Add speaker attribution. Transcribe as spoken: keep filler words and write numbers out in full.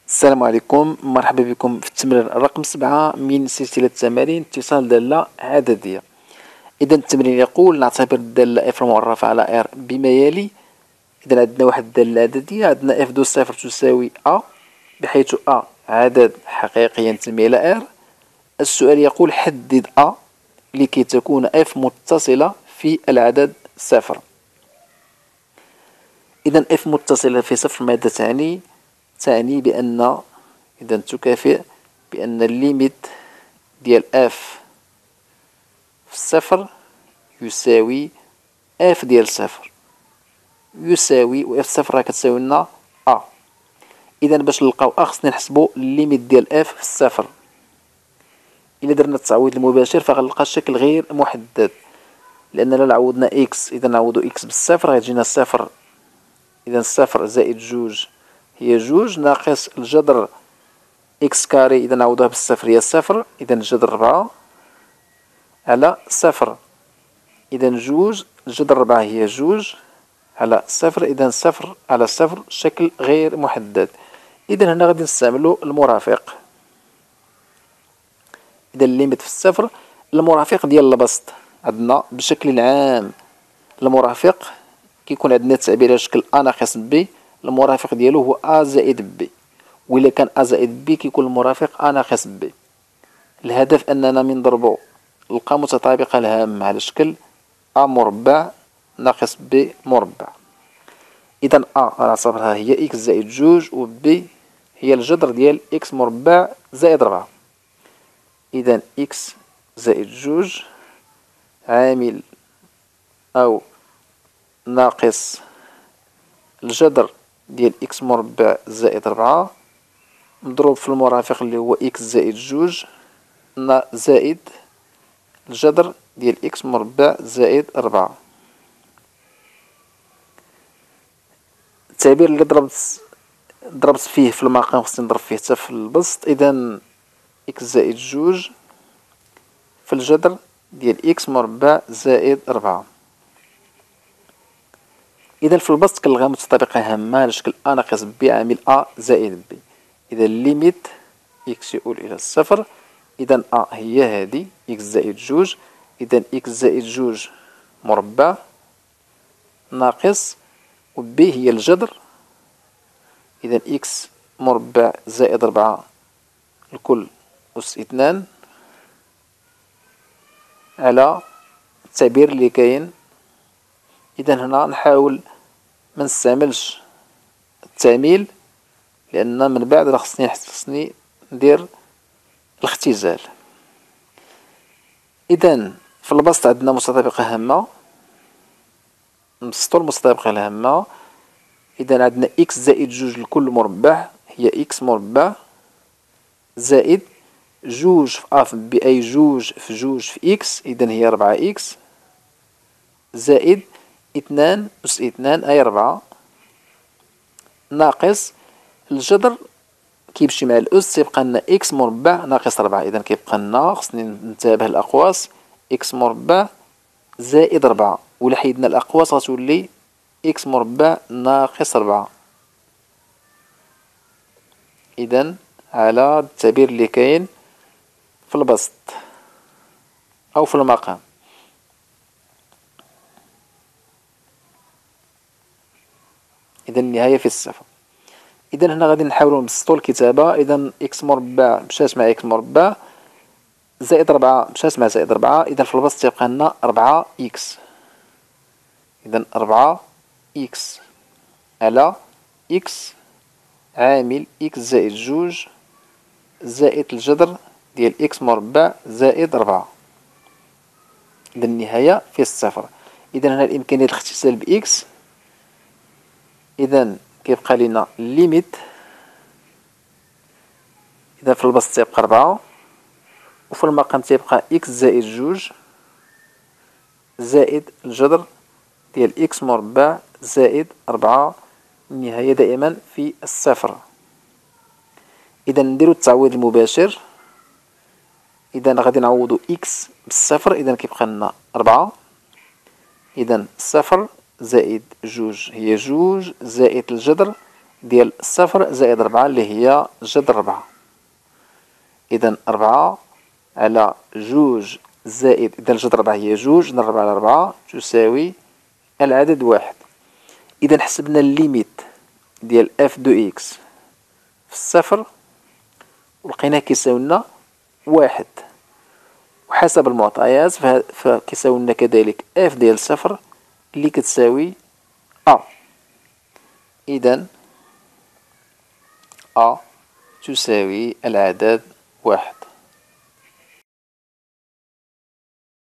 Speaker 1: السلام عليكم، مرحبا بكم في التمرين رقم سبعة من سلسلة تمارين اتصال دالة عددية. إذا التمرين يقول نعتبر الدالة اف المعرفة على ار بما يلي. إذا عندنا واحد الدالة عددية، عندنا اف دو صفر تساوي ا، بحيث ا عدد حقيقي ينتمي إلى ار. السؤال يقول حدد ا لكي تكون اف متصلة في العدد صفر. إذا اف متصلة في صفر ماذا تعني؟ تعني بأن إذا تكافئ بأن الليميت ديال اف في الصفر يساوي اف ديال صفر يساوي و اف صفر راه كتساوي لنا ا. إذا باش نلقاو ا خصنا نحسبو الليميت ديال اف في الصفر. إلا درنا التعويض المباشر فغنلقى الشكل غير محدد، لأننا لو عوضنا اكس، إذا نعوضو اكس بالصفر غتجينا صفر. إذا صفر زائد جوج هي جوج ناقص الجذر إكس كاري، إذا نعوضوها بالصفر هي صفر، إذا الجذر ربعة على صفر. إذا جوج الجذر ربعة هي جوج على صفر، إذا صفر على صفر شكل غير محدد. إذا هنا غادي نستعملو المرافق. إذا الليميت في الصفر المرافق ديال البسط عندنا بشكل عام. المرافق كيكون عندنا تعبير على شكل أ ناقص بي، المرافق ديالو هو أ زائد بي، وإلا كان أ زائد بي كيكون المرافق أ ناقص بي. الهدف أننا من نضربو نلقى متطابقة الهامة على شكل أ مربع ناقص بي مربع. إذا أ نعتبرها هي إكس زائد جوج، و بي هي الجذر ديال إكس مربع زائد ربعة. إذا إكس زائد جوج عامل أو ناقص الجذر ديال إكس مربع زائد ربعة مضروب في المرافق اللي هو إكس زائد جوج زائد الجذر ديال إكس مربع زائد ربعة. التعبير اللي ضربت ضربت فيه في المقام خصني نضرب فيه حتى في البسط. إذا إكس زائد جوج في الجذر ديال إكس مربع زائد ربعة. إذا في البسط كنلغى متطابقة هامة على شكل أ ناقص بي عامل أ زائد بي. إذا الليميت إكس يؤول إلى الصفر. إذا أ هي هادي إكس زائد جوج، إذا إكس زائد جوج مربع ناقص و بي هي الجذر، إذا إكس مربع زائد ربعة الكل أس اثنان على التعبير اللي كاين. إذا هنا نحاول ما نستعملش التعميل، لأن من بعد راه خصني خصني ندير الاختزال. إذا في البسط عندنا متطابقة هامة، نبسطو المتطابقة الهامة. إذا عندنا إكس زائد جوج لكل مربع هي إكس مربع زائد جوج في أ في بي أي جوج في جوج في إكس، إذا هي ربعة إكس زائد اثنان أس اثنان أي ربعة ناقص الجذر كيمشي مع الأس تيبقى لنا إكس مربع ناقص ربعة. إذا كيبقى لنا خصني ننتبه الأقواس إكس مربع زائد ربعة، وإلا حيدنا الأقواس غتولي إكس مربع ناقص ربعة. إذا على التعبير اللي كاين في البسط أو في المقام. إذا النهاية في الصفر. إذا هنا غادي نحاولو نبسطو الكتابة. إذا إكس مربع مشات مع إكس مربع زائد ربعة مشات مع زائد ربعة، إذا في البسط تيبقى لنا ربعة إكس. إذا ربعة إكس على إكس عامل إكس زائد جوج زائد الجذر ديال إكس مربع زائد ربعة. إذا النهاية في الصفر. إذا هنا الإمكانية الاختزال بإكس. إذا كيبقى لنا ليميت، إذا في البسط تيبقى ربعة وفي المقام تيبقى إكس زائد جوج زائد الجذر ديال إكس مربع زائد ربعة، النهاية دائما في الصفر. إذا نديرو التعويض المباشر. إذا غادي نعوضو إكس بالصفر، إذا كيبقى لنا ربعة. إذا صفر زائد جوج هي جوج زائد الجذر ديال صفر زائد ربعة اللي هي جذر ربعة. إذا ربعة على جوج زائد، إذا جذر ربعة هي جوج، نضرب على ربعة تساوي العدد واحد. إذا حسبنا الليميت ديال اف دو اكس في الصفر ولقيناه كيساوي لنا واحد، وحسب المعطيات فكيساوي لنا كذلك اف ديال صفر اللي كتساوي ا. إذا ا تساوي العدد واحد.